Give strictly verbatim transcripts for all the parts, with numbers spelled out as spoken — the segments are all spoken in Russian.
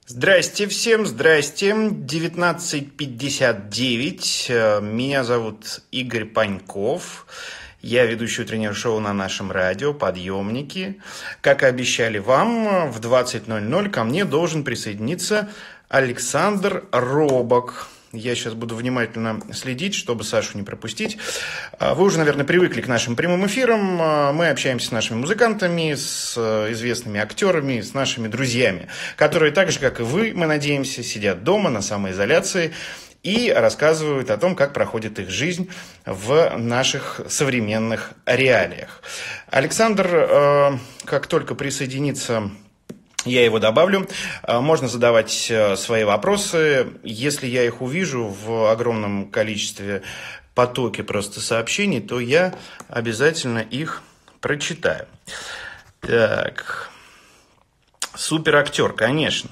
Здрасте всем, здрасте. девятнадцать пятьдесят девять. Меня зовут Игорь Паньков. Я ведущий утреннего шоу на нашем радио «Подъемники». Как и обещали вам, в двадцать ноль ноль ко мне должен присоединиться Александр Робок. Я сейчас буду внимательно следить, чтобы Сашу не пропустить. Вы уже, наверное, привыкли к нашим прямым эфирам. Мы общаемся с нашими музыкантами, с известными актерами, с нашими друзьями, которые так же, как и вы, мы надеемся, сидят дома на самоизоляции и рассказывают о том, как проходит их жизнь в наших современных реалиях. Александр, как только присоединится... Я его добавлю. Можно задавать свои вопросы. Если я их увижу в огромном количестве потоке просто сообщений, то я обязательно их прочитаю. Так. Суперактер, конечно.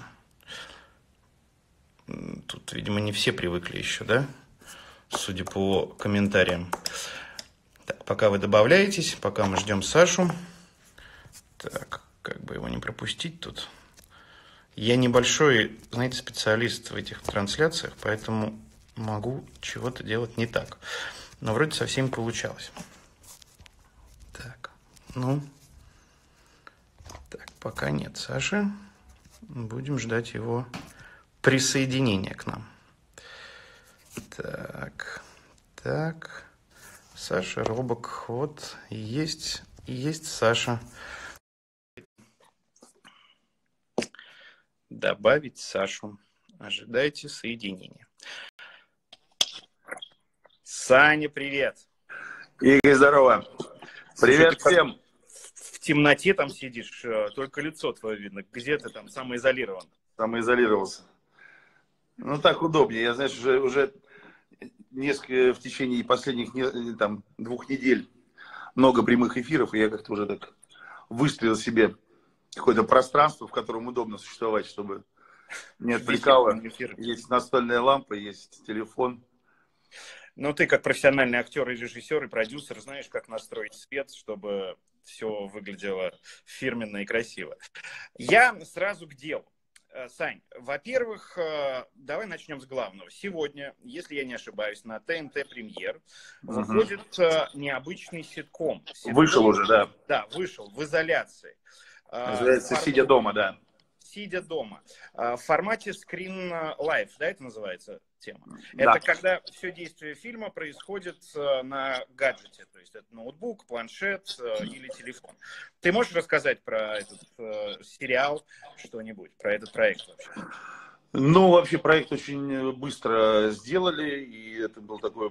Тут, видимо, не все привыкли еще, да? Судя по комментариям. Так, пока вы добавляетесь, пока мы ждем Сашу. Так. Как бы его не пропустить тут. Я небольшой, знаете, специалист в этих трансляциях, поэтому могу чего-то делать не так. Но вроде со всеми получалось. Так, ну. Так, пока нет Саши. Будем ждать его присоединения к нам. Так, так. Саша Робок, вот, есть, есть Саша. Добавить Сашу. Ожидайте соединения. Саня, привет. Игорь, здорово. Привет. Слушай, всем. В темноте там сидишь, только лицо твое видно. Где ты там самоизолирован? Самоизолировался. Ну, так удобнее. Я, знаешь, уже, уже несколько в течение последних там, двух недель много прямых эфиров, и я как-то уже так выстроил себе какое-то пространство, в котором удобно существовать, чтобы не отвлекало. Есть настольная лампа, есть телефон. Ну, ты как профессиональный актер и режиссер, и продюсер, знаешь, как настроить свет, чтобы все выглядело фирменно и красиво. Я сразу к делу. Сань, во-первых, давай начнем с главного. Сегодня, если я не ошибаюсь, на ТНТ Премьер выходит uh-huh. необычный ситком. ситком. Вышел уже, да. Да, вышел, в изоляции. Называется «Сидя дома», да. «Сидя дома». В формате Screen Live, да, это называется тема? Да. Это когда все действие фильма происходит на гаджете, то есть это ноутбук, планшет или телефон. Ты можешь рассказать про этот э, сериал что-нибудь, про этот проект вообще? Ну, вообще проект очень быстро сделали, и это было такое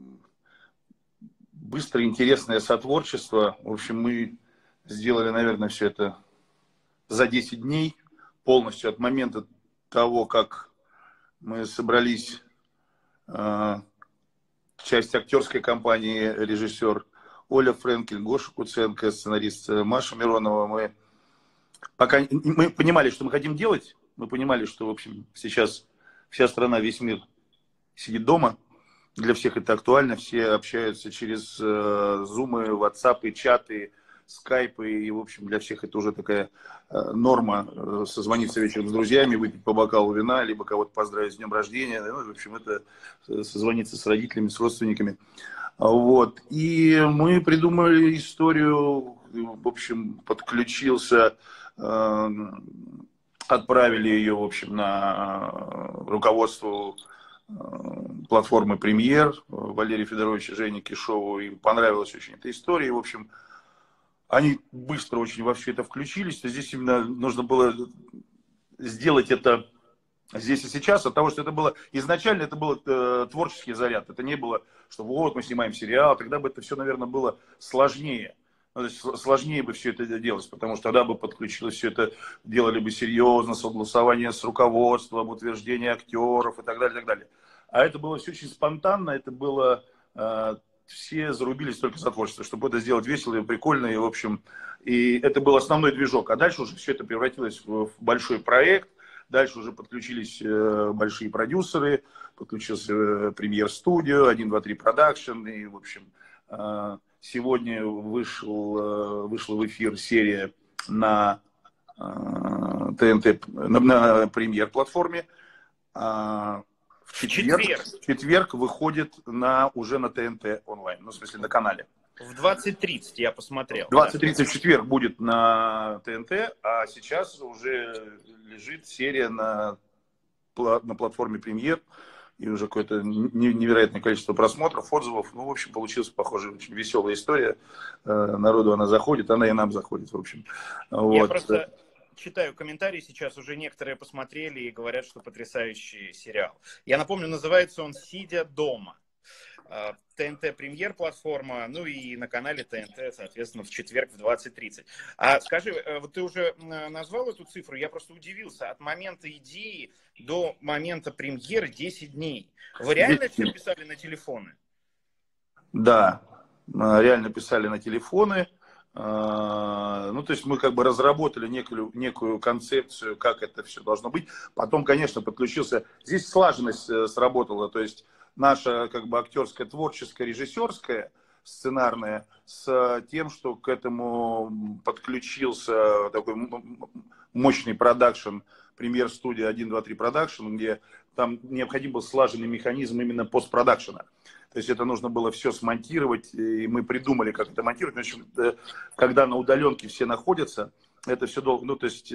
быстрое, интересное сотворчество. В общем, мы сделали, наверное, все это за десять дней, полностью от момента того, как мы собрались, э, часть актерской компании, режиссер Оля Френкель, Гоша Куценко, сценарист Маша Миронова. Мы, пока, мы понимали, что мы хотим делать, мы понимали, что, в общем, сейчас вся страна, весь мир сидит дома, для всех это актуально, все общаются через э, зумы, ватсапы, чаты, скайпы, и, в общем, для всех это уже такая э, норма, э, созвониться вечером с друзьями, выпить по бокалу вина, либо кого-то поздравить с днем рождения, ну, в общем, это созвониться с родителями, с родственниками. Вот. И мы придумали историю, в общем, подключился, э, отправили ее, в общем, на руководство э, платформы «Премьер», Валерию Федоровичу, Жене Кишову, им понравилась очень эта история, и, в общем, они быстро очень во все это включились. Здесь именно нужно было сделать это здесь и сейчас, от того, что это было изначально, это был э, творческий заряд. Это не было, что вот мы снимаем сериал, тогда бы это все, наверное, было сложнее. Ну, то есть сложнее бы все это делалось, потому что тогда бы подключилось все это, делали бы серьезно, согласование с руководством, утверждение актеров и так далее, и так далее. А это было все очень спонтанно, это было... Э, все зарубились только за творчество, чтобы это сделать весело и прикольно, и, в общем, и это был основной движок. А дальше уже все это превратилось в большой проект, дальше уже подключились большие продюсеры, подключился Премьер-студио, один, два, три продакшн, и, в общем, сегодня вышел, вышла в эфир серия на ТНТ, на, на премьер-платформе. А в четверг, четверг. в четверг выходит на, уже на ТНТ онлайн, ну, в смысле, на канале. В двадцать тридцать я посмотрел. В двадцать тридцать в четверг будет на ТНТ, а сейчас уже лежит серия на, на платформе премьер. И уже какое-то невероятное количество просмотров, отзывов. Ну, в общем, получилась, похоже, очень веселая история. Народу она заходит, она и нам заходит, в общем. Вот. Я просто читаю комментарии сейчас, уже некоторые посмотрели и говорят, что потрясающий сериал. Я напомню, называется он «Сидя дома». ТНТ премьер-платформа, ну и на канале ТНТ, соответственно, в четверг в двадцать тридцать. А скажи, вот ты уже назвал эту цифру, я просто удивился. От момента идеи до момента премьеры десять дней. Вы реально все писали на телефоны? Да, реально писали на телефоны. Ну, то есть мы как бы разработали некую, некую концепцию, как это все должно быть. Потом, конечно, подключился. Здесь слаженность сработала, то есть наша как бы актерская, творческая, режиссерская, сценарная, с тем, что к этому подключился такой мощный продакшн, премьер-студия один, два, три продакшн, где там необходим был слаженный механизм именно постпродакшена. То есть это нужно было все смонтировать, и мы придумали, как это монтировать. В общем, когда на удаленке все находятся, это все долго, ну, то есть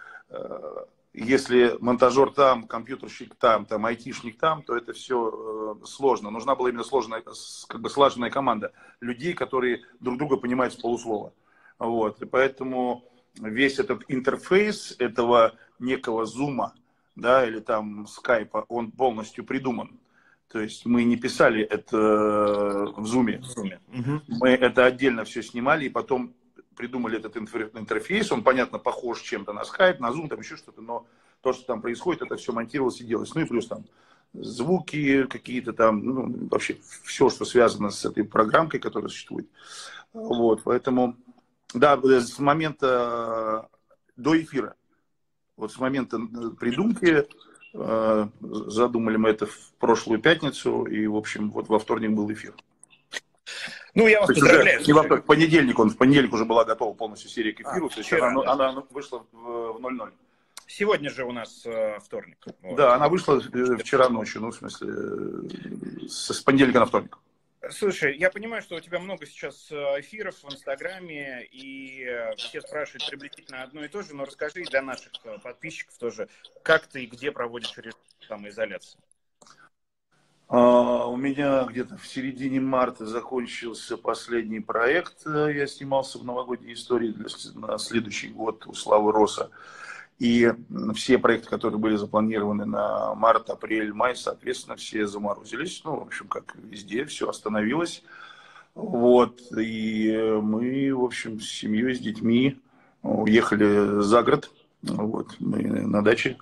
если монтажер там, компьютерщик там, там, айтишник там, то это все э, сложно. Нужна была именно сложная, как бы слаженная команда людей, которые друг друга понимают с полуслова. Вот. И поэтому весь этот интерфейс этого некого зума, да, или там скайпа, он полностью придуман. То есть мы не писали это в зуме. Угу. Мы это отдельно все снимали и потом придумали этот интерфейс, он, понятно, похож чем-то на Skype, на Zoom, там еще что-то, но то, что там происходит, это все монтировалось и делалось. Ну и плюс там звуки какие-то там, ну, вообще все, что связано с этой программкой, которая существует. Вот, поэтому, да, с момента до эфира, вот с момента придумки, задумали мы это в прошлую пятницу, и, в общем, вот во вторник был эфир. Ну, я вас поздравляю. Не во вторник, в понедельник, он в понедельник уже была готова полностью серия к эфиру, а, то есть вчера, она, да. она вышла в ноль ноль. Сегодня же у нас э, вторник. Вот. Да, она вышла вчера ночью, ну, в смысле, с, с понедельника на вторник. Слушай, я понимаю, что у тебя много сейчас эфиров в Инстаграме, и все спрашивают приблизительно одно и то же, но расскажи для наших подписчиков тоже, как ты и где проводишь режим самоизоляции. Uh, у меня где-то в середине марта закончился последний проект. Я снимался в новогодней истории для, на следующий год у Славы Роса. И все проекты, которые были запланированы на март, апрель, май, соответственно, все заморозились. Ну, в общем, как везде, все остановилось. Вот. И мы, в общем, с семьей, с детьми уехали за город. Вот. Мы на даче.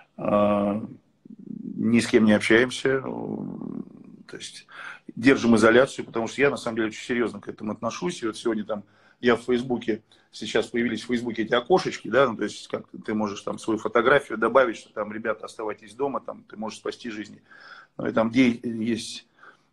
Ни с кем не общаемся, то есть держим изоляцию, потому что я на самом деле очень серьезно к этому отношусь. И вот сегодня там я в Фейсбуке, сейчас появились в Фейсбуке эти окошечки, да, ну, то есть как ты можешь там свою фотографию добавить, что там, ребята, оставайтесь дома, там ты можешь спасти жизни. Ну, и там где есть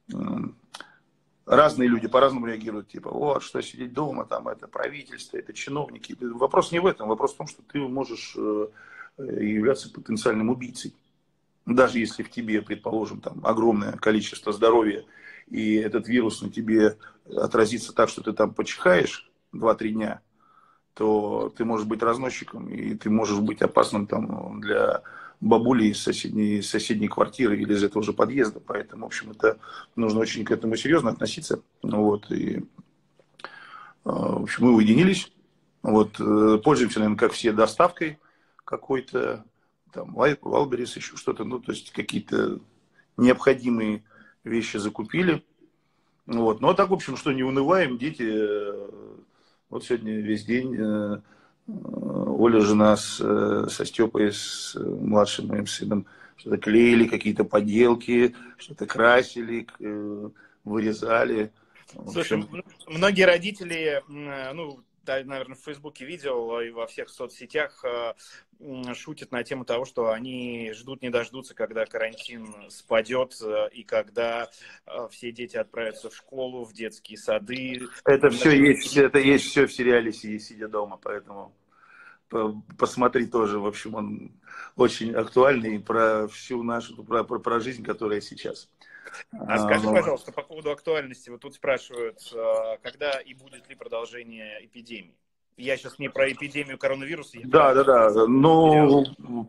разные люди по-разному реагируют, типа, вот, что сидеть дома, там, это правительство, это чиновники. Вопрос не в этом, вопрос в том, что ты можешь являться потенциальным убийцей. Даже если в тебе, предположим, там огромное количество здоровья, и этот вирус на тебе отразится так, что ты там почихаешь два-три дня, то ты можешь быть разносчиком, и ты можешь быть опасным там для бабули из соседней, из соседней квартиры или из этого же подъезда. Поэтому, в общем, это нужно очень к этому серьезно относиться. Вот, и, в общем, мы уединились. Вот, пользуемся, наверное, как все, доставкой какой-то. Там, Валберис, еще что-то, ну, то есть какие-то необходимые вещи закупили. Вот. Ну, а так, в общем, что не унываем, дети, вот сегодня весь день Оля, жена с, со Степой, с младшим моим сыном, что-то клеили, какие-то поделки, что-то красили, вырезали. Слушай, многие родители, ну, да, наверное, в Фейсбуке видел и во всех соцсетях шутят на тему того, что они ждут не дождутся, когда карантин спадет и когда все дети отправятся в школу, в детские сады. Это все есть, это есть все в сериале «Сидя дома», поэтому, посмотри тоже. В общем, он очень актуальный про всю нашу, про, про, про жизнь, которая сейчас. А скажи, пожалуйста, по поводу актуальности, вот тут спрашивают, когда и будет ли продолжение эпидемии? Я сейчас не про эпидемию коронавируса. Да, про... да, да. Ну,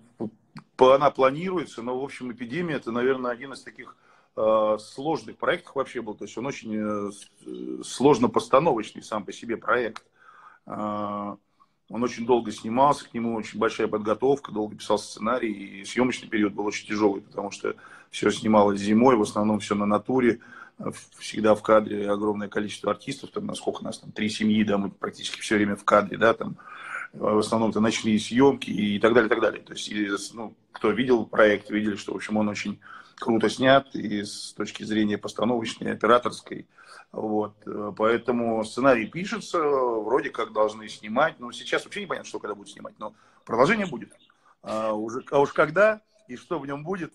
она планируется, но, в общем, эпидемия, это, наверное, один из таких э, сложных проектов вообще был. То есть он очень э, сложно постановочный сам по себе проект. Э, он очень долго снимался, к нему очень большая подготовка, долго писался сценарий, и съемочный период был очень тяжелый, потому что все снималось зимой, в основном все на натуре, всегда в кадре огромное количество артистов, там, насколько у нас там три семьи, да, мы практически все время в кадре, да, там, в основном это ночные съемки и так далее, и так далее. То есть, ну, кто видел проект, видели, что, в общем, он очень круто снят и с точки зрения постановочной, операторской. Вот. Поэтому сценарий пишется, вроде как должны снимать. Но сейчас вообще непонятно, что когда будут снимать. Но продолжение будет. А, уже, а уж когда и что в нем будет,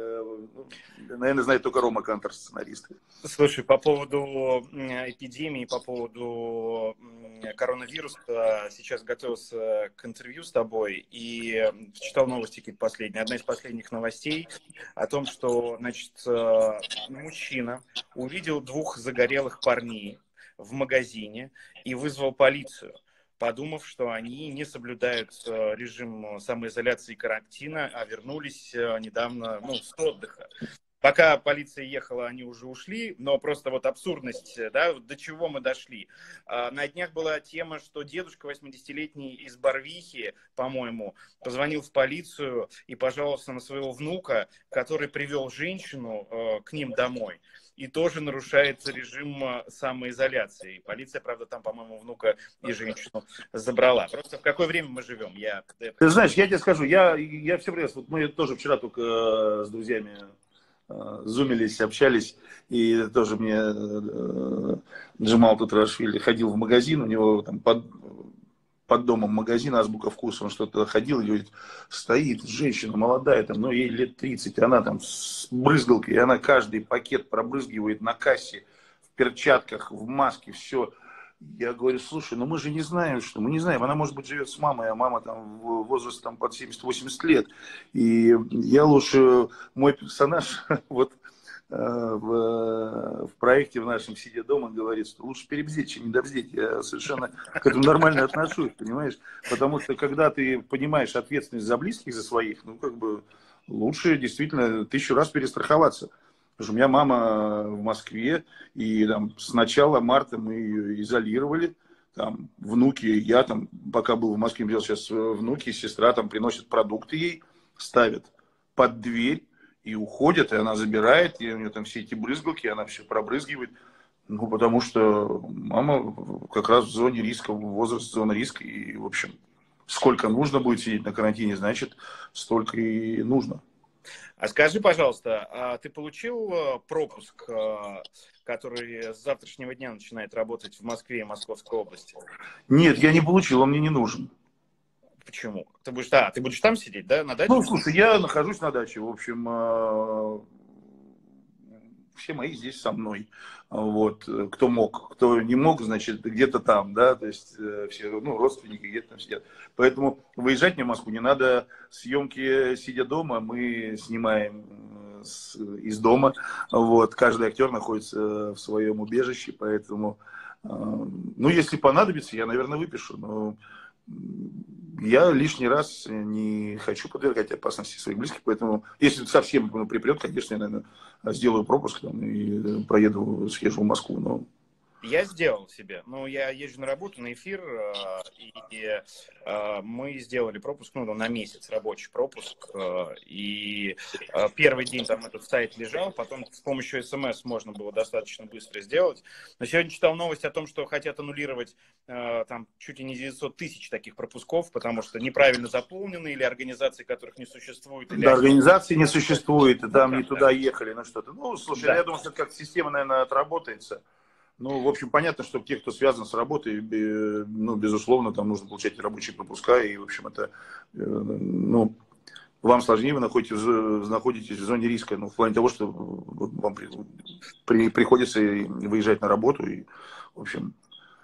наверное, знает только Рома Кантор, сценарист. Слушай, по поводу эпидемии, по поводу коронавируса, сейчас готовился к интервью с тобой и читал новости какие-то последние. Одна из последних новостей о том, что, значит, мужчина увидел двух загорелых парней в магазине и вызвал полицию, подумав, что они не соблюдают режим самоизоляции и карантина, а вернулись недавно, ну, с отдыха. Пока полиция ехала, они уже ушли, но просто вот абсурдность, да, до чего мы дошли. На днях была тема, что дедушка восьмидесятилетний из Барвихи, по-моему, позвонил в полицию и пожаловался на своего внука, который привел женщину к ним домой. И тоже нарушается режим самоизоляции. Полиция, правда, там, по-моему, внука и женщину забрала. Просто в какое время мы живем? Я... Ты знаешь, я тебе скажу, я, я все время, вот мы тоже вчера только с друзьями зумились, общались, и тоже мне Джамал Тутрашвили ходил в магазин, у него там под, под домом магазин «Азбука вкуса», он что-то ходил и говорит, стоит женщина молодая, там, ну, ей лет тридцать, она там с брызгалкой, и она каждый пакет пробрызгивает на кассе, в перчатках, в маске, все. Я говорю, слушай, ну мы же не знаем, что, мы не знаем, она, может быть, живет с мамой, а мама там в возрасте там под семьдесят-восемьдесят лет. И я лучше, мой персонаж, вот в, в проекте в нашем «Сидя дома» говорит, что лучше перебздеть, чем недобздеть. Я совершенно к этому нормально отношусь, понимаешь? Потому что, когда ты понимаешь ответственность за близких, за своих, ну, как бы, лучше действительно тысячу раз перестраховаться. Потому что у меня мама в Москве, и там с начала марта мы ее изолировали. Там внуки, я там, пока был в Москве, сейчас внуки, сестра там приносят продукты ей, ставят под дверь и уходят, и она забирает, и у нее там все эти брызгалки, она все пробрызгивает. Ну, потому что мама как раз в зоне риска, возраст зоны риска, и, в общем, сколько нужно будет сидеть на карантине, значит, столько и нужно. А скажи, пожалуйста, а ты получил пропуск, который с завтрашнего дня начинает работать в Москве и Московской области? Нет, я не получил, он мне не нужен. Почему? Ты будешь, а, ты будешь там сидеть, да, на даче? Ну, слушай, я нахожусь на даче, в общем, все мои здесь со мной. Вот, кто мог, кто не мог, значит, где-то там, да, то есть все, ну, родственники где-то там сидят. Поэтому выезжать мне в Москву не надо, съемки «Сидя дома» мы снимаем с, из дома, вот, каждый актер находится в своем убежище, поэтому, ну, если понадобится, я, наверное, выпишу, но я лишний раз не хочу подвергать опасности своих близких, поэтому, если совсем припрет, конечно, я, наверное, сделаю пропуск там, и проеду, съезжу в Москву. Но... Я сделал себе. Ну, я езжу на работу, на эфир, и мы сделали пропуск, ну, на месяц, рабочий пропуск. И первый день там этот сайт лежал, потом с помощью СМС можно было достаточно быстро сделать. Но сегодня читал новость о том, что хотят аннулировать там чуть ли не девятьсот тысяч таких пропусков, потому что неправильно заполнены, или организации, которых не существует. Или да, они... организации не существует, и там не туда ехали, ну что-то. Ну, слушай, да. Я думаю, что как система, наверное, отработается. Ну, в общем, понятно, что те, кто связан с работой, ну, безусловно, там нужно получать рабочие пропуска, и, в общем, это, ну, вам сложнее, вы находитесь, находитесь в зоне риска, ну, в плане того, что вам при, при, приходится выезжать на работу, и, в общем...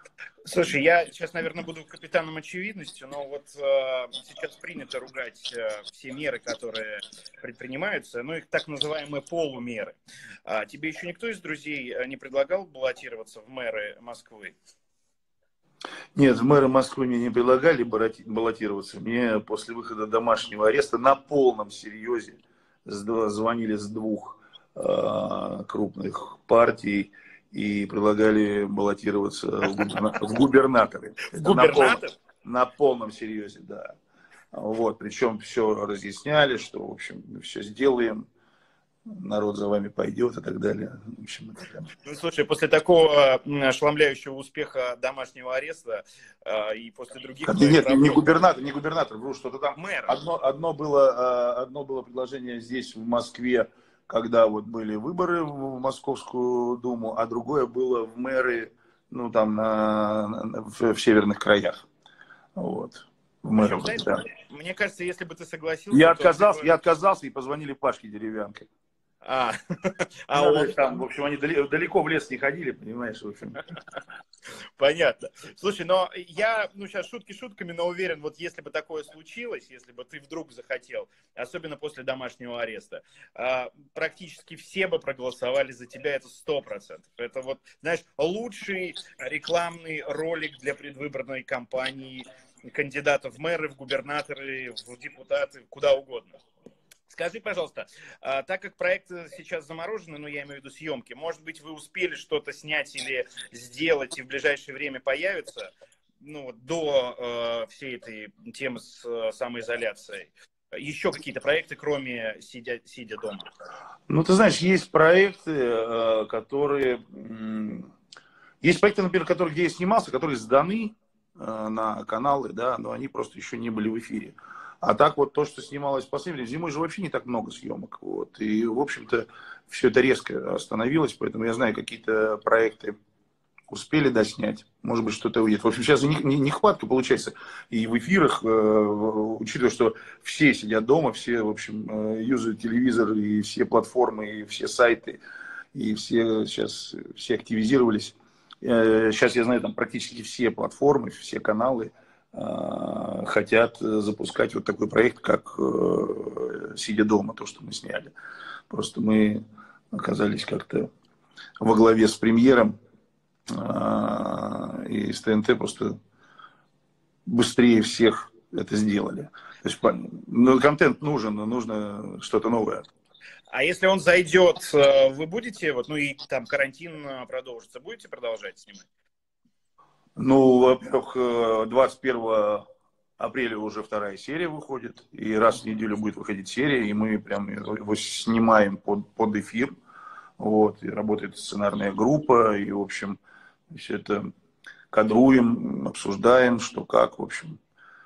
Слушай, я сейчас, наверное, буду капитаном очевидности, но вот э, сейчас принято ругать э, все меры, которые предпринимаются, ну, их так называемые полумеры. А тебе еще никто из друзей не предлагал баллотироваться в мэры Москвы? Нет, в мэры Москвы мне не предлагали баллотироваться. Мне после выхода домашнего ареста на полном серьезе звонили с двух э, крупных партий и предлагали баллотироваться в, губерна... в губернаторы. В губернатор? На, на полном серьезе, да. Вот, причем все разъясняли, что, в общем, мы все сделаем, народ за вами пойдет и так далее. В общем, это прям... Ну, слушай, после такого ошеломляющего успеха домашнего ареста э, и после других... Нет, работ... не губернатор, не губернатор, вру, что-то там. Мэр. Одно, одно, было, одно было предложение здесь, в Москве, когда вот были выборы в Московскую Думу, а другое было в мэры, ну, там, на, на, в, в северных краях. Вот. В мэры, Причем, знаешь, да. Мне кажется, если бы ты согласился... Я отказался, ты... я отказался и позвонили Пашке Деревянке. А, а ну, он... там, в общем, они далеко в лес не ходили, понимаешь, в общем. Понятно. Слушай, но я, ну, сейчас шутки шутками, но уверен, вот если бы такое случилось, если бы ты вдруг захотел, особенно после домашнего ареста, практически все бы проголосовали за тебя, это сто процентов. Это вот, знаешь, лучший рекламный ролик для предвыборной кампании кандидатов в мэры, в губернаторы, в депутаты, куда угодно. Скажи, пожалуйста, так как проекты сейчас заморожены, ну, я имею в виду съемки, может быть, вы успели что-то снять или сделать, и в ближайшее время появится, ну, до э, всей этой темы с э, самоизоляцией, еще какие-то проекты, кроме сидя, сидя дома? Ну, ты знаешь, есть проекты, которые... Есть проекты, например, которые, где я снимался, которые сданы на каналы, да, но они просто еще не были в эфире. А так вот то, что снималось последнее, зимой же вообще не так много съемок. Вот. И, в общем-то, все это резко остановилось, поэтому я знаю, какие-то проекты успели доснять. Может быть, что-то уйдет. В общем, сейчас нехватка получается и в эфирах, учитывая, что все сидят дома, все, в общем, юзают телевизор, и все платформы, и все сайты, и все сейчас все активизировались. Сейчас я знаю, там практически все платформы, все каналы хотят запускать вот такой проект, как «Сидя дома», то, что мы сняли. Просто мы оказались как-то во главе с премьером, и с ТНТ просто быстрее всех это сделали. То есть, ну, контент нужен, но нужно что-то новое. А если он зайдет, вы будете, вот, ну и там карантин продолжится, будете продолжать снимать? Ну, во-первых, двадцать первого апреля уже вторая серия выходит, и раз в неделю будет выходить серия, и мы прям его снимаем под, под эфир, вот, и работает сценарная группа, и, в общем, все это кадруем, обсуждаем, что как, в общем.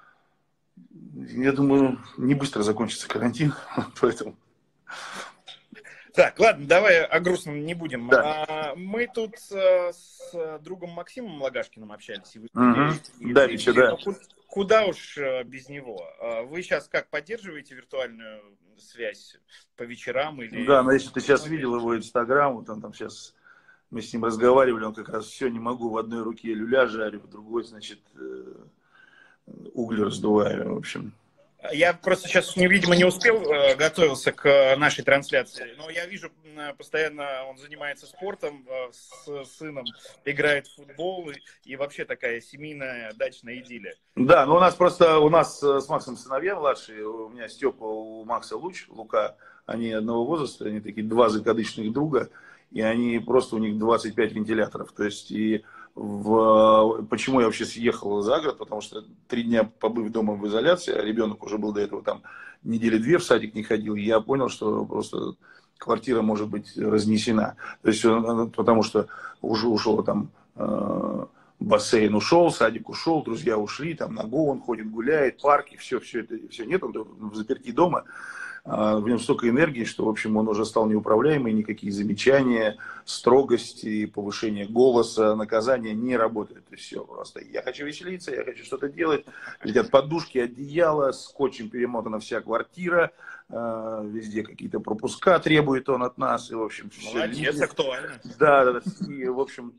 Я думаю, не быстро закончится карантин, поэтому... Так, ладно, давай о грустном не будем. Да. А, мы тут а, с другом Максимом Лагашкиным общались. И вы, угу. Да, еще, да. Куда, куда уж без него? Вы сейчас как, поддерживаете виртуальную связь по вечерам? Или... Да, но если ты сейчас видел его инстаграм, вот он там сейчас, мы с ним разговаривали, он как раз все, не могу, в одной руке люля жарю, в другой, значит, уголь раздуваю, в общем. Я просто сейчас, видимо, не успел, готовился к нашей трансляции, но я вижу, постоянно он занимается спортом, с сыном играет в футбол, и, и вообще такая семейная дачная идиллия. Да, ну у нас просто, у нас с Максом сыновья младшие, у меня Степа, у Макса Луч, Лука, они одного возраста, они такие два закадычных друга, и они просто, у них двадцать пять вентиляторов, то есть и... В... Почему я вообще съехал за город? Потому что три дня побыв дома в изоляции, а ребенок уже был до этого там недели две в садик не ходил, и я понял, что просто квартира может быть разнесена. То есть, потому что уже ушел там э, бассейн ушел, садик ушел, друзья ушли, там на го он ходит, гуляет, парки, все, все это, все нет, он в заперти дома. В нем столько энергии, что, в общем, он уже стал неуправляемый, никакие замечания, строгости, повышение голоса, наказания не работают. То есть все просто. Я хочу веселиться, я хочу что-то делать. Летят подушки, одеяло, скотчем перемотана вся квартира, везде какие-то пропуска требует он от нас. И, в общем, молодец, все... актуально. Да, да, да. И, в общем,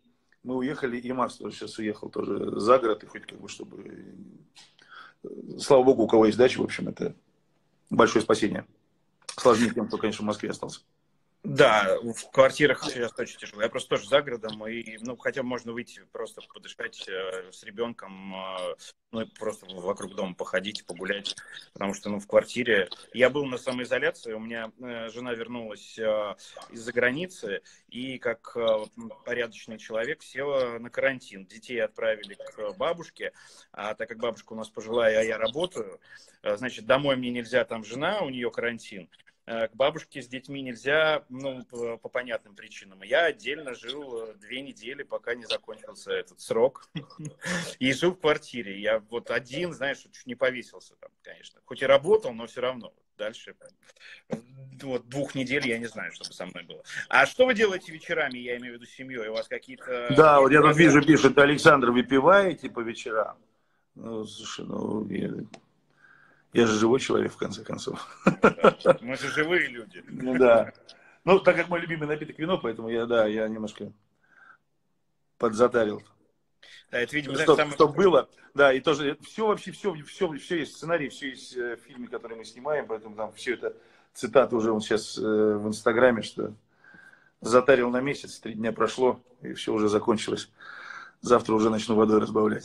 мы уехали, и Макс тоже сейчас уехал тоже за город, и хоть как бы, чтобы... Слава богу, у кого есть дача, в общем, это большое спасение. Сложнее тем, кто, конечно, в Москве остался. Да, в квартирах сейчас очень тяжело. Я просто тоже за городом, и, ну, хотя можно выйти просто подышать э, с ребенком, э, ну, просто вокруг дома походить, погулять, потому что, ну, в квартире... Я был на самоизоляции, у меня э, жена вернулась э, из-за границы, и как э, порядочный человек села на карантин. Детей отправили к бабушке, а так как бабушка у нас пожилая, а я работаю, э, значит, домой мне нельзя, там жена, у нее карантин. К бабушке с детьми нельзя, ну, по, по понятным причинам. Я отдельно жил две недели, пока не закончился этот срок. И жил в квартире. Я вот один, знаешь, чуть не повесился там, конечно. Хоть и работал, но все равно. Дальше вот двух недель я не знаю, что бы со мной было. А что вы делаете вечерами, я имею в виду с семьей? У вас какие-то... Да, вот я тут вижу, пишет, Александр, выпиваете по вечерам? Ну, слушай, ну... Я... Я же живой человек, в конце концов. Да, мы же живые люди. Ну да. Ну, так как мой любимый напиток вино, поэтому я, да, я немножко подзатарил. Да, это, видимо, что, самое... что было. Да, и тоже все вообще, все, все, все есть сценарий, все есть в фильме, который мы снимаем, поэтому там все это цитаты уже вот сейчас в Инстаграме, что затарил на месяц, три дня прошло, и все уже закончилось. Завтра уже начну водой разбавлять.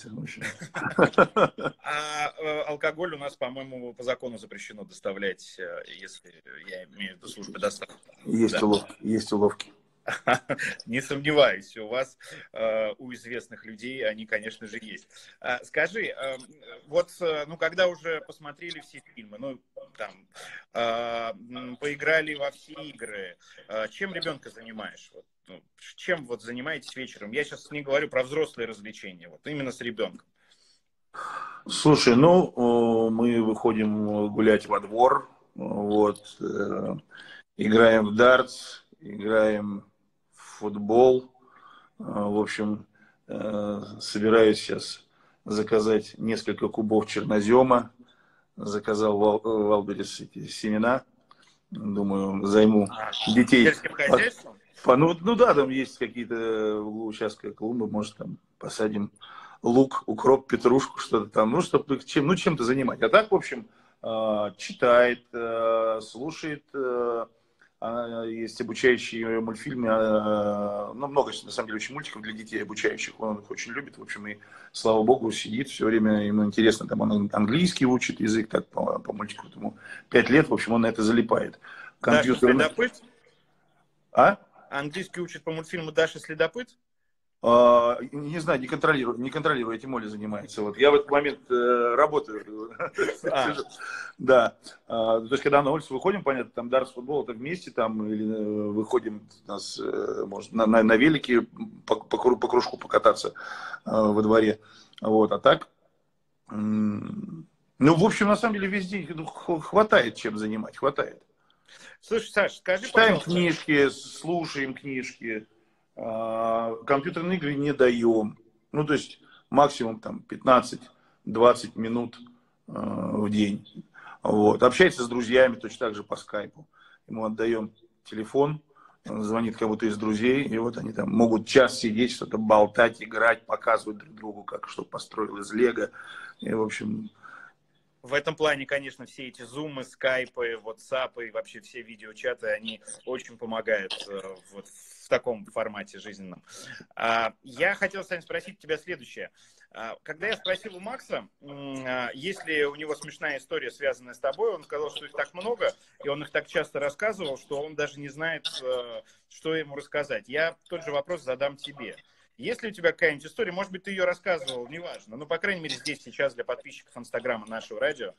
А э, алкоголь у нас, по-моему, по закону запрещено доставлять, если я имею в виду службы доставки. Есть, да. уловки, есть уловки. Не сомневаюсь, у вас, э, у известных людей, они, конечно же, есть. А, скажи, э, вот, ну, когда уже посмотрели все фильмы, ну, там, э, поиграли во все игры, э, чем ребенка занимаешь? Вот, ну, чем вот занимаетесь вечером? Я сейчас не говорю про взрослые развлечения, вот именно с ребенком. Слушай, ну, мы выходим гулять во двор, вот, э, играем в дартс, играем в футбол. В общем, э, собираюсь сейчас заказать несколько кубов чернозема. Заказал в Валберес эти семена. Думаю, займу а, детей. По, по, ну, ну да, там есть какие-то в углу участка клумбы, может там посадим лук, укроп, петрушку, что-то там, ну, чтобы чем, ну, чем-то занимать. А так, в общем, э, читает, э, слушает. Э, Есть обучающие мультфильмы, ну, много, на самом деле, очень мультиков для детей обучающих, он их очень любит, в общем, и, слава богу, сидит все время, ему интересно, там, он английский учит язык, так, по, по мультику, ему пять лет, в общем, он на это залипает. Компьютер... Даша Следопыт? А? Английский учит по мультфильму Даша Следопыт? Uh, не знаю, не контролирую, не контролирую, этим Оля занимается. Вот. Я в этот момент э, работаю. А. Да. Uh, то есть, когда на улицу выходим, понятно, там дартс, футбол, это вместе, там, или э, выходим нас, э, может, на, на, на велике по, по, по кружку покататься э, во дворе. Вот. А так, ну, в общем, на самом деле, везде ну, хватает чем занимать, хватает. Слушай, Саш, скажи, Читаем пожалуйста. Книжки, слушаем книжки. Компьютерные игры не даем. Ну, то есть максимум там пятнадцать-двадцать минут э, в день. Вот. Общается с друзьями точно так же по скайпу. Ему отдаем телефон, он звонит кому-то из друзей, и вот они там могут час сидеть, что-то болтать, играть, показывать друг другу, как что построил из лего. И, в общем... В этом плане, конечно, все эти зумы, скайпы, ватсапы и вообще все видеочаты, они очень помогают э, вот в таком формате жизненном. А, я хотел, Сань, спросить тебя следующее. А, когда я спросил у Макса, а, есть ли у него смешная история, связанная с тобой, он сказал, что их так много, и он их так часто рассказывал, что он даже не знает, э, что ему рассказать. Я тот же вопрос задам тебе. Есть ли у тебя какая-нибудь история, может быть, ты ее рассказывал, неважно, но, по крайней мере, здесь сейчас для подписчиков Инстаграма нашего радио,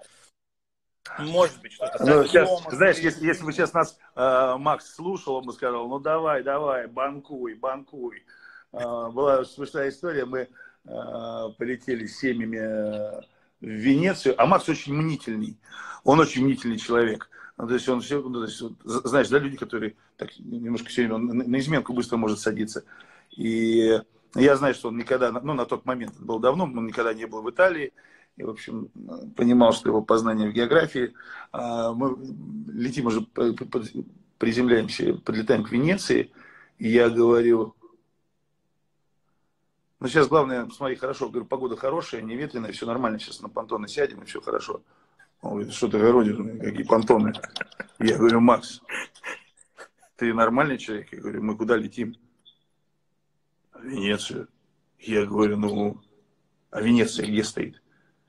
может быть, что-то ну, сейчас, знаешь, если, если бы сейчас нас э, Макс слушал, он бы сказал, ну, давай, давай, банкуй, банкуй. Э, была смешная история, мы э, полетели с семьями в Венецию, а Макс очень мнительный, он очень мнительный человек. Ну, то есть он все, ну, то есть, знаешь, да, люди, которые так немножко все время на, на изменку быстро может садиться. И я знаю, что он никогда, ну, на тот момент, это было давно, он никогда не был в Италии. И, в общем, понимал, что его познание в географии. Мы летим уже, приземляемся, подлетаем к Венеции. И я говорю, Ну, сейчас главное, посмотри, хорошо, говорю, погода хорошая, не ветреная, все нормально, сейчас на понтоны сядем, и все хорошо. Он говорит, что ты городишь, какие понтоны? Я говорю, Макс, ты нормальный человек? Я говорю, мы куда летим? Венецию. Я говорю, ну, а Венеция где стоит?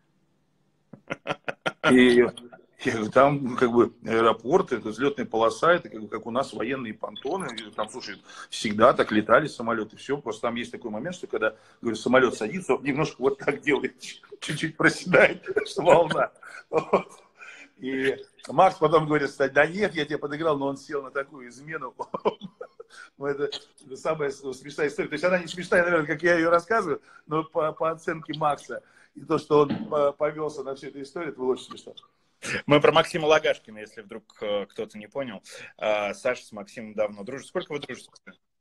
И я говорю, там как бы аэропорт, это взлетная полоса, это как, бы, как у нас военные понтоны. И, там, слушай, всегда так летали самолеты, все. Просто там есть такой момент, что когда, говорю, самолет садится, он немножко вот так делает, чуть-чуть проседает, что волна. Вот. И Макс потом говорит, да нет, я тебе подыграл, но он сел на такую измену. Это самая смешная история. То есть она не смешная, наверное, как я ее рассказываю, но по, по оценке Макса и то, что он повелся на всю эту историю, это было очень смешно. Мы про Максима Лагашкина, если вдруг кто-то не понял. Саша с Максимом давно дружит. Сколько вы дружите?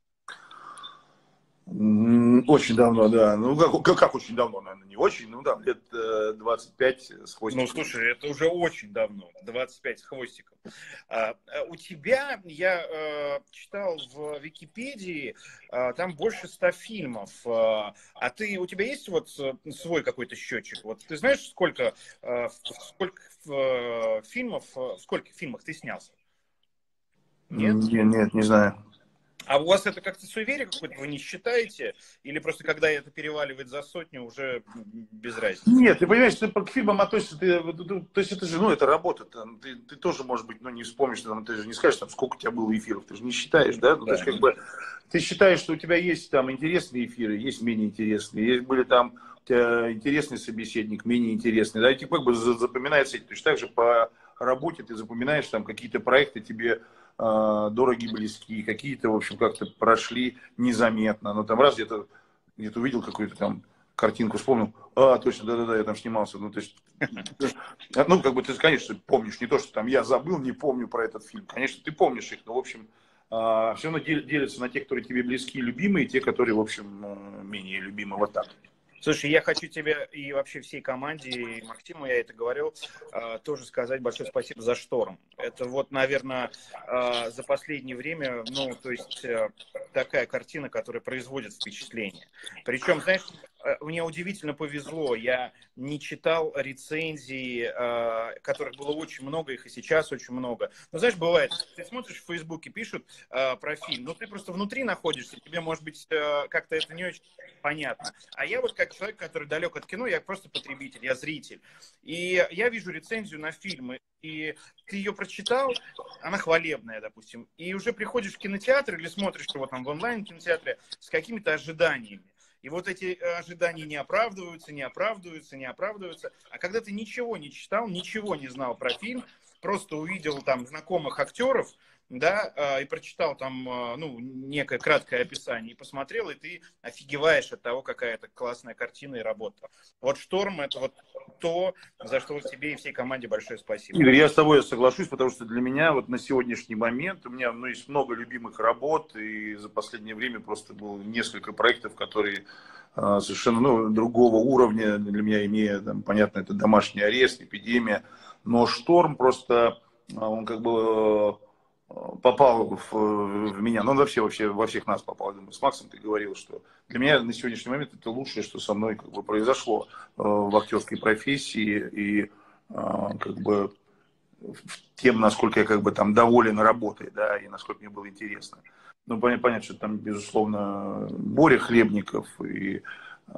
Очень давно, да. Ну, как, как, как очень давно, наверное, не очень, ну да, лет двадцать пять с хвостиком. Ну, слушай, это уже очень давно, двадцать пять с хвостиком. А, у тебя, я а, читал в Википедии, а, там больше ста фильмов. А, а ты, у тебя есть вот свой какой-то счетчик? Вот ты знаешь, сколько, а, сколько а, фильмов, в скольких фильмах ты снялся? Нет? Нет, нет, не знаю. А у вас это как-то суеверие какое-то, вы не считаете? Или просто когда это переваливает за сотню, уже без разницы? Нет, ты понимаешь, ты к фильмам относишься, ты, то есть это же, ну, это работа, там, ты, ты тоже, может быть, ну, не вспомнишь, там, ты же не скажешь, там, сколько у тебя было эфиров, ты же не считаешь, да? Ну, да. То есть, как бы, ты считаешь, что у тебя есть там интересные эфиры, есть менее интересные, есть были там у тебя интересный собеседник, менее интересный, да, и тебе как бы запоминается, то есть так же по работе ты запоминаешь там какие-то проекты тебе дороги, близкие, какие-то, в общем, как-то прошли незаметно. Но там раз где-то где увидел какую-то там картинку, вспомнил, а, точно, да-да-да, я там снимался. Ну, то есть, ну, как бы ты, конечно, помнишь, не то, что там я забыл, не помню про этот фильм. Конечно, ты помнишь их, но, в общем, все равно делятся на те, которые тебе близкие, любимые, и те, которые, в общем, менее любимы. Вот так. Слушай, я хочу тебе и вообще всей команде, и Максиму, я это говорил, тоже сказать большое спасибо за «Шторм». Это вот, наверное, за последнее время, ну, то есть такая картина, которая производит впечатление. Причем, знаешь, мне удивительно повезло, я не читал рецензий, которых было очень много, их и сейчас очень много. Но, знаешь, бывает, ты смотришь в Фейсбуке, пишут про фильм, но ты просто внутри находишься, тебе, может быть, как-то это не очень понятно. А я вот как человек, который далек от кино, я просто потребитель, я зритель. И я вижу рецензию на фильмы, и ты ее прочитал, она хвалебная, допустим, и уже приходишь в кинотеатр или смотришь его там в онлайн-кинотеатре с какими-то ожиданиями. И вот эти ожидания не оправдываются, не оправдываются, не оправдываются. А когда ты ничего не читал, ничего не знал про фильм, просто увидел там знакомых актеров, да, и прочитал там, ну, некое краткое описание, и посмотрел, и ты офигеваешь от того, какая это классная картина и работа. Вот «Шторм» — это вот то, за что тебе и всей команде большое спасибо. Игорь, я с тобой соглашусь, потому что для меня вот на сегодняшний момент у меня, ну, есть много любимых работ, и за последнее время просто было несколько проектов, которые а, совершенно, ну, другого уровня для меня имея, там, понятно, это «Домашний арест», «Эпидемия», но «Шторм» просто, он как бы попал в, в меня, ну, он вообще, вообще во всех нас попал. Я думаю, с Максом ты говорил, что для меня на сегодняшний момент это лучшее, что со мной как бы произошло э, в актерской профессии и э, как бы тем, насколько я как бы там доволен работой, да, и насколько мне было интересно. Ну, понятно, что там, безусловно, Боря Хлебников и э,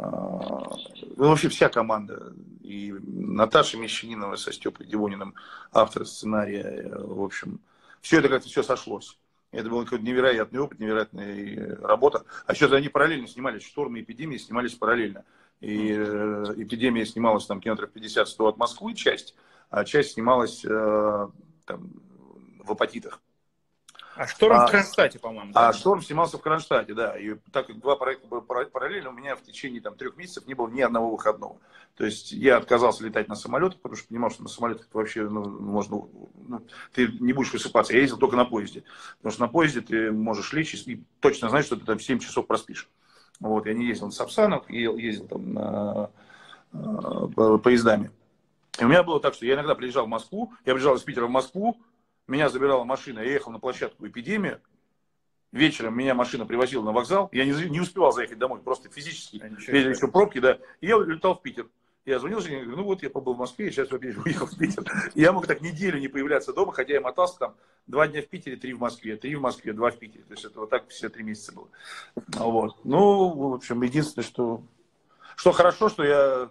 ну, вообще вся команда, и Наташа Мещанинова со Степой Дивониным, автор сценария, в общем, все это как-то все сошлось. Это был какой-то невероятный опыт, невероятная работа. А еще они параллельно снимались. «Шторм» и «Эпидемия» снимались параллельно. И э, «Эпидемия» снималась там километров пятьдесят-сто от Москвы, часть, а часть снималась э, там, в Апатитах. А «Шторм» а, в Кронштадте, по-моему, да? А «Шторм» снимался в Кронштадте, да. И так как два проекта были параллельно, у меня в течение там, трех месяцев не было ни одного выходного. То есть я отказался летать на самолетах, потому что понимал, что на самолетах вообще ну, можно, ну, ты не будешь высыпаться. Я ездил только на поезде. Потому что на поезде ты можешь лечь и точно знаешь, что ты там семь часов проспишь. Вот, я не ездил на Сапсанах, ездил там на, э, поездами. И у меня было так, что я иногда приезжал в Москву, я приезжал из Питера в Москву, меня забирала машина, я ехал на площадку «Эпидемия», вечером меня машина привозила на вокзал, я не, не успевал заехать домой, просто физически, видели еще пробки, да, и я улетал в Питер. Я звонил жене, говорю, ну вот я побыл в Москве, сейчас опять уехал в Питер. И я мог так неделю не появляться дома, хотя я мотался там два дня в Питере, три в Москве, три в Москве, два в Питере. То есть это вот так все три месяца было. Вот. Ну, в общем, единственное, что, что хорошо, что я,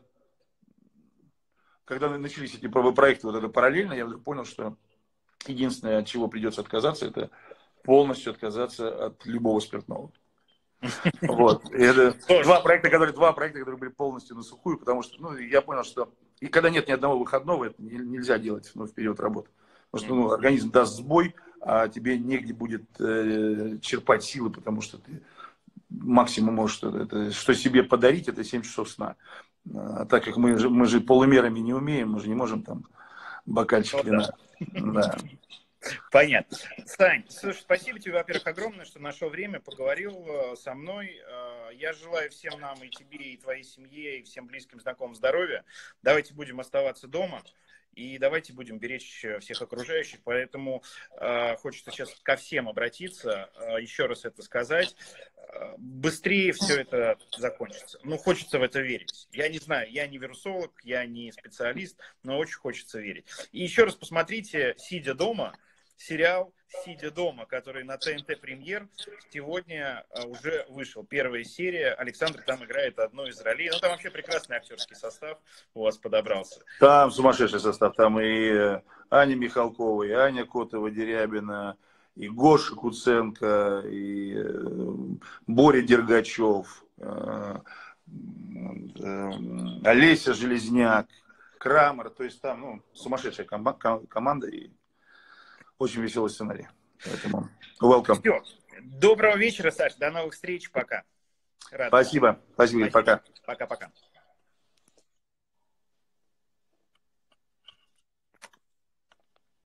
когда начались эти проекты вот это параллельно, я вдруг понял, что единственное, от чего придется отказаться, это полностью отказаться от любого спиртного. Вот. И это два проекта, которые, два проекта, которые были полностью на сухую, потому что ну, я понял, что и когда нет ни одного выходного, это нельзя делать ну, в период работы. Потому что ну, организм даст сбой, а тебе негде будет э, черпать силы, потому что ты максимум можешь это, что себе подарить, это семь часов сна. А так как мы же, мы же полумерами не умеем, мы же не можем там бокальчик вина. Да. Понятно. Сань, слушай, спасибо тебе, во-первых, огромное, что нашел время, поговорил со мной. Я желаю всем нам, и тебе, и твоей семье, и всем близким, знакомым здоровья. Давайте будем оставаться дома. И давайте будем беречь всех окружающих. Поэтому э, хочется сейчас ко всем обратиться, э, еще раз это сказать. Э, быстрее все это закончится. Ну, хочется в это верить. Я не знаю, я не вирусолог, я не специалист, но очень хочется верить. И еще раз посмотрите, сидя дома, сериал «Сидя дома», который на ТНТ премьер сегодня уже вышел. Первая серия. Александр там играет одну из ролей. Ну, там вообще прекрасный актерский состав у вас подобрался. Там сумасшедший состав. Там и Аня Михалкова, и Аня Котова-Дерябина, и Гоша Куценко, и Боря Дергачев, Олеся Железняк, Крамер. То есть там ну, сумасшедшая команда и очень веселый сценарий. Поэтому welcome. Все. Доброго вечера, Саш. До новых встреч. Пока. Рад. Спасибо. Спасибо. Спасибо. Пока. Пока-пока.